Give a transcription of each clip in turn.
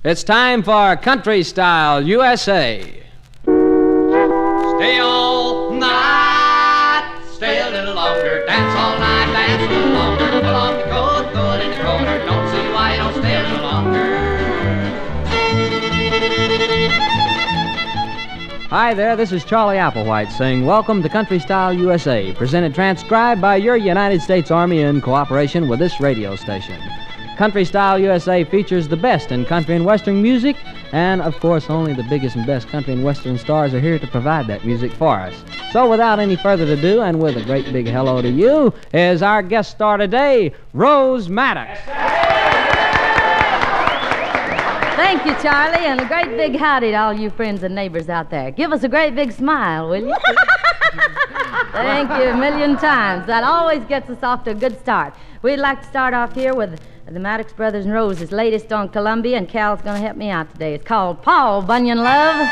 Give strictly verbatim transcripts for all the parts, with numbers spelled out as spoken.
It's time for Country Style U S A. Stay all night, stay a little longer, dance all night, dance a little longer, pull on the coat, go in the corner, don't see why you don't stay a little longer. Hi there, this is Charlie Applewhite saying welcome to Country Style U S A, presented transcribed by your United States Army in cooperation with this radio station. Country Style U S A features the best in country and western music, and of course only the biggest and best country and western stars are here to provide that music for us. So without any further ado, and with a great big hello to you, is our guest star today, Rose Maddox. Thank you, Charlie, and a great big howdy to all you friends and neighbors out there. Give us a great big smile, will you? Thank you a million times. That always gets us off to a good start. We'd like to start off here with the Maddox Brothers and Rose's latest on Columbia, and Cal's going to help me out today. It's called Paul Bunyan Love.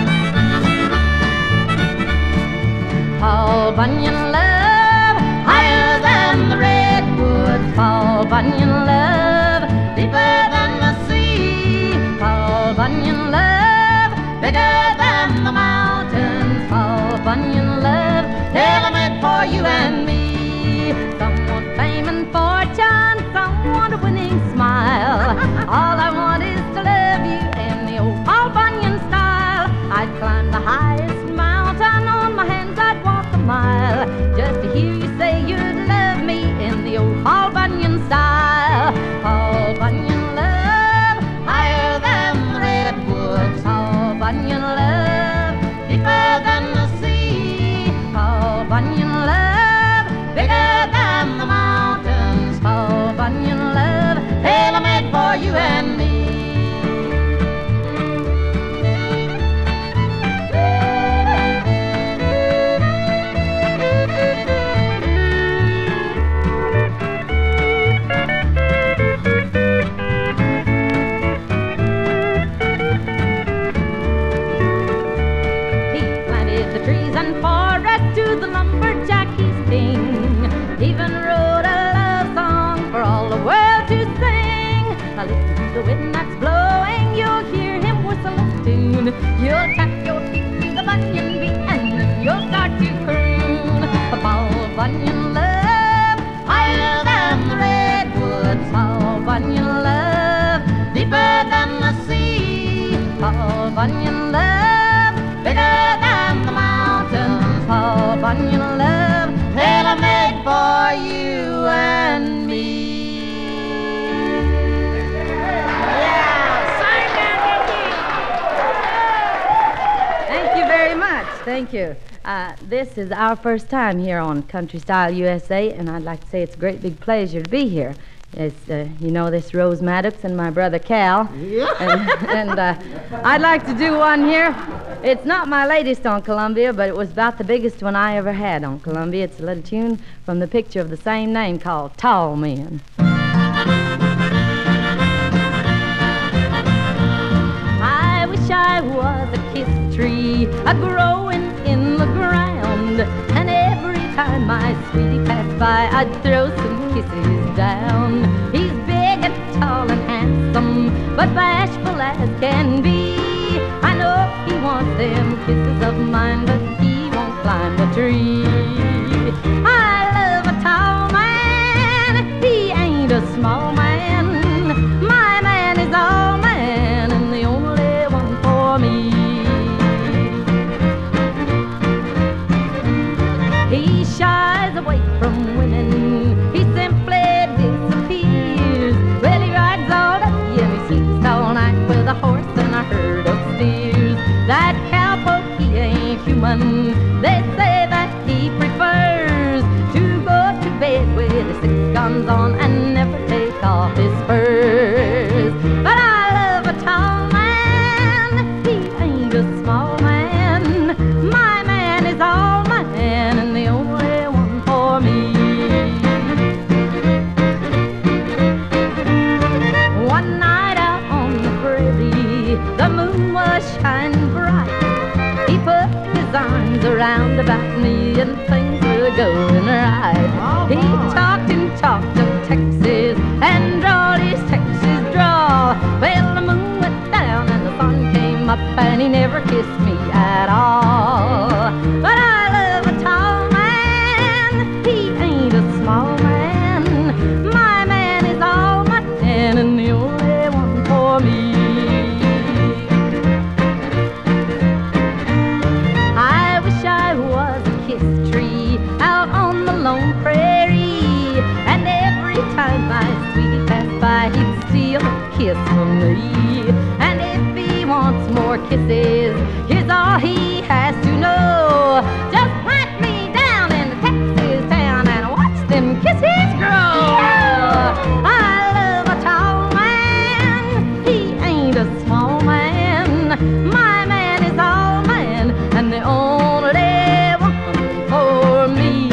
Paul Bunyan Love, higher than the redwoods. Paul Bunyan Love, deeper than the sea. Paul Bunyan Love, bigger than the mountains. Paul Bunyan Love, tailor-made for you and me. Some want fame and fortune, some want a winning smile. All I want is to love you in the old Paul Bunyan style. I'd climb the highest mountain, on my hands I'd walk a mile, just to hear you say you'd love me in the old Paul Bunyan style. Paul Bunyan Love, higher than the redwoods. Paul Bunyan Love, deeper than the sea. Paul Bunyan Love, bigger than the mountains. Paul Bunyan Love, tailor-made for you and me. He planted the trees and forests to the lumberjack he's king. Even wrote a love song for all the world to sing. Now listen to the wind that's blowing, you'll hear him whistle a tune. You'll tap your feet to the bunyan beat, and then you'll start to croon. Paul Bunyan Love, higher than the redwoods. Paul Bunyan Love, deeper than the sea. Paul Bunyan Love, bigger than the mountains. Paul Bunyan Love, tailor-made for you and me. Thank you very much. Thank you. Uh, this is our first time here on Country Style U S A, and I'd like to say it's a great big pleasure to be here. It's, uh, you know, this Rose Maddox and my brother Cal. Yeah. And, and uh, I'd like to do one here. It's not my latest on Columbia, but it was about the biggest one I ever had on Columbia. It's a little tune from the picture of the same name called Tall Men. I wish I was a kiss tree, a growing in the ground, and every time my sweetie passed by, I'd throw some kisses down. He's big and tall and handsome, but bashful as can be. I know he wants them kisses of mine, but he won't climb the tree. I love a tall man, he ain't a small man. My man is all man, and the only one for me. He shies away from women, he simply disappears. Well, he rides all day and he sleeps all night with a horse and a herd of steers. That cowpoke, he ain't human. They say that he prefers to go to bed with his six guns on and never take off his spurs. But I love a tall man, he ain't a small man. My man is all man, and the only one for me. One night out on the prairie, the moon was shining bright. He put his arms around about me, and things were going right. He talked and talked of Texas and drawled his Texas drawl. Well, the moon went never kissed me at all. But I love a tall man, he ain't a small man. My man is all my man and the only one for me. I wish I was a kiss tree out on the lone prairie, and every time my sweetie passed by, he'd steal a kiss from me. And if he wants more kisses, here's all he has to know: just plant me down in a Texas town and watch them kisses grow. I love a tall man, he ain't a small man. My man is all man and the only one for me.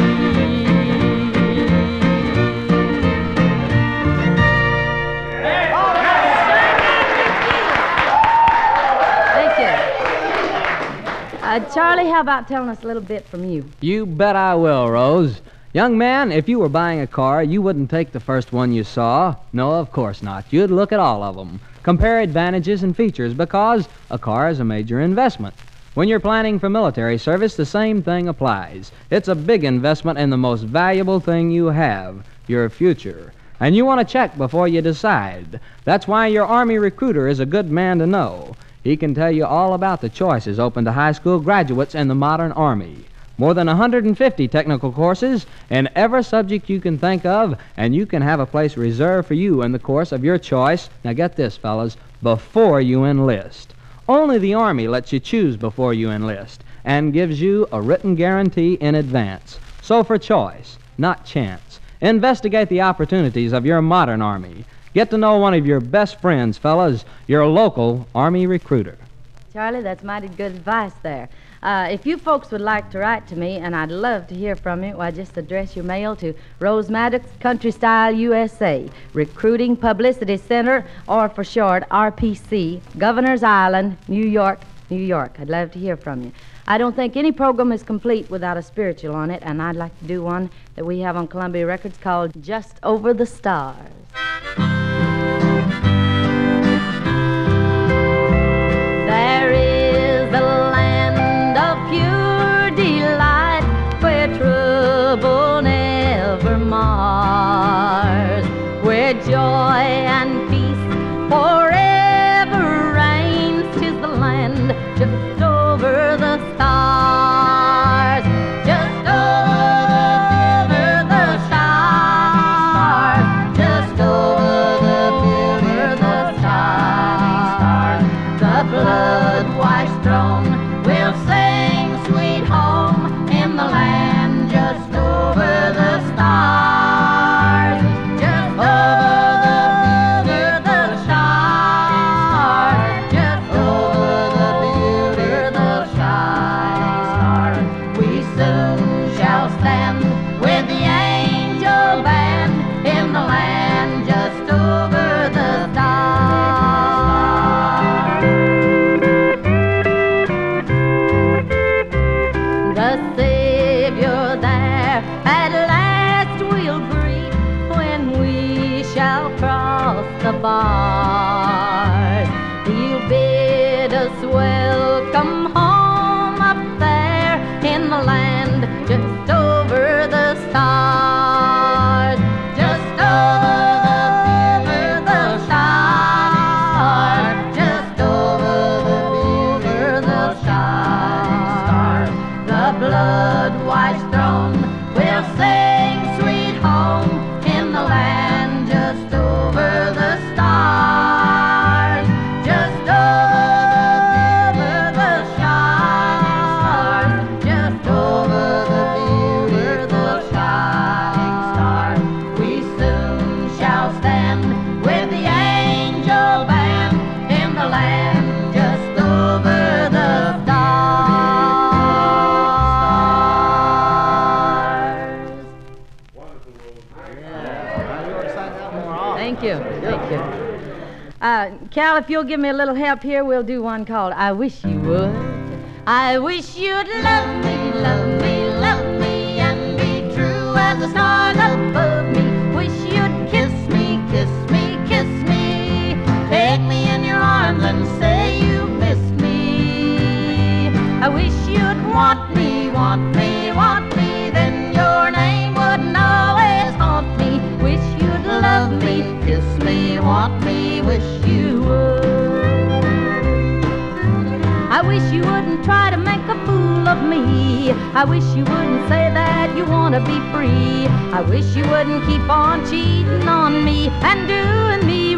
Thank you. Uh, Charlie, how about telling us a little bit from you? You bet I will, Rose. Young man, if you were buying a car, you wouldn't take the first one you saw. No, of course not. You'd look at all of them. Compare advantages and features, because a car is a major investment. When you're planning for military service, the same thing applies. It's a big investment in the most valuable thing you have, your future. And you want to check before you decide. That's why your Army recruiter is a good man to know. He can tell you all about the choices open to high school graduates in the modern Army. More than one hundred fifty technical courses in every subject you can think of, and you can have a place reserved for you in the course of your choice. Now get this, fellas, before you enlist. Only the Army lets you choose before you enlist and gives you a written guarantee in advance. So for choice, not chance, investigate the opportunities of your modern Army. Get to know one of your best friends, fellas, your local Army recruiter. Charlie, that's mighty good advice there. Uh, if you folks would like to write to me, and I'd love to hear from you, why, just address your mail to Rose Maddox, Country Style U S A, Recruiting Publicity Center, or for short, R P C, Governor's Island, New York, New York. I'd love to hear from you. I don't think any program is complete without a spiritual on it, and I'd like to do one that we have on Columbia Records called Just Over the Stars. There is a land of pure delight where trouble never mars, where joy and peace forever reigns. 'Tis the land just over the stars, just over the stars, just over the stars. The blood-washed throne will sing sweet home in the land just over the stars, just over the stars, just over the stars. We soon shall stand with the angel band in the land just over the stars. The Savior there at last we'll greet when we shall cross the bars. He'll bid us welcome home up there in the land just over the stars, just over the stars, just over the stars. The blood-washed throne will sing sweet home in the land just over the stars, just over the stars, just over the shining stars. We soon shall stand with the angel band in the land just over the stars. Thank you. Thank you. Uh, Cal, if you'll give me a little help here, we'll do one called I Wish You Would. I wish you'd love me, love me, love me, and be true as the stars above me. Wish you'd kiss me, kiss me, kiss me. Take me in your arms and say you miss me. me, want me, wish you would. I wish you wouldn't try to make a fool of me. I wish you wouldn't say that you want to be free. I wish you wouldn't keep on cheating on me and doing me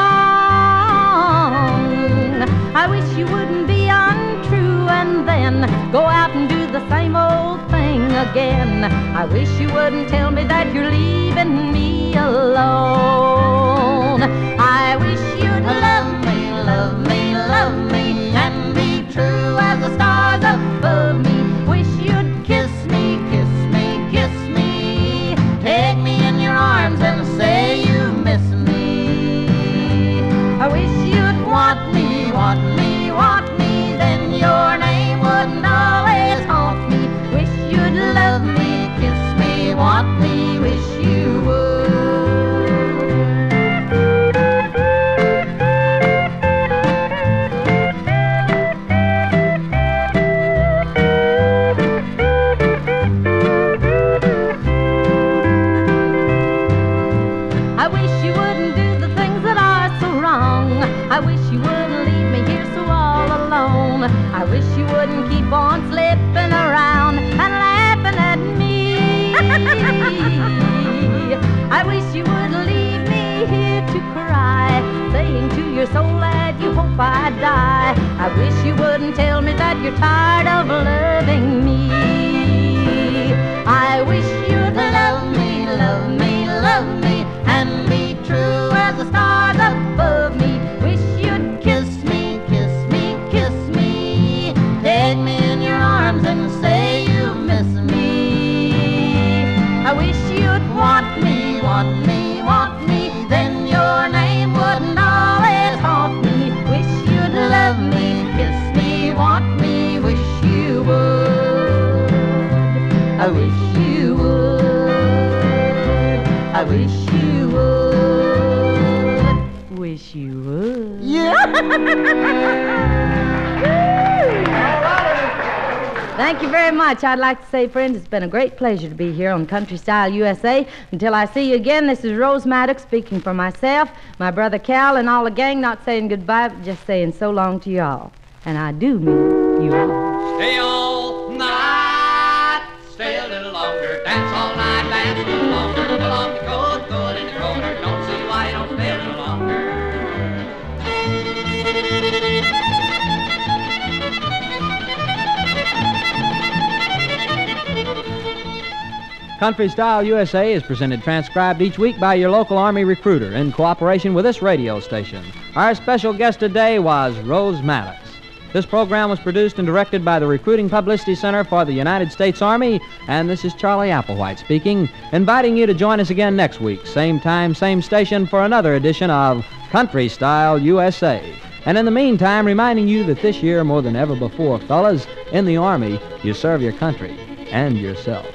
wrong. I wish you wouldn't be untrue and then go out and do the same old thing again. I wish you wouldn't tell me that you're leaving me alone. I wish you'd love me, love me, love me, and be true as the stars above me. Wish you'd kiss me, kiss me, kiss me, take me in your arms and say you miss me. I wish you'd want me, want me, want me, then your name wouldn't always haunt me. Wish you'd love me, kiss me, want me, wish you would. I wish you wouldn't do the things that are so wrong. I wish you wouldn't leave me here so all alone. I wish you wouldn't keep on slipping around and laughing at me. I wish you wouldn't leave me here to cry, saying to your soul that you hope I die. I wish you wouldn't tell me that you're tired of loving me. I wish you'd love me, love me, love me, and be true as the stars above me. Wish you'd kiss me, kiss me, kiss me, take me in your arms and say you miss me. I wish you'd want me, want me, want me, then your name wouldn't always haunt me. Wish you'd love me, kiss me, want me, wish you would. I wish you would. I wish you would. Wish you would. Yeah. Thank you very much. I'd like to say, friends, it's been a great pleasure to be here on Country Style U S A. Until I see you again, this is Rose Maddox speaking for myself, my brother Cal, and all the gang, not saying goodbye, but just saying so long to you all. And I do mean you all. Stay all night, stay a little longer, dance all night, dance a little longer, pull on the coat, coat in the corner, don't see why you don't stay a little longer. Country Style U S A is presented transcribed each week by your local Army recruiter in cooperation with this radio station. Our special guest today was Rose Maddox. This program was produced and directed by the Recruiting Publicity Center for the United States Army, and this is Charlie Applewhite speaking, inviting you to join us again next week, same time, same station, for another edition of Country Style U S A. And in the meantime, reminding you that this year, more than ever before, fellas, in the Army, you serve your country and yourself.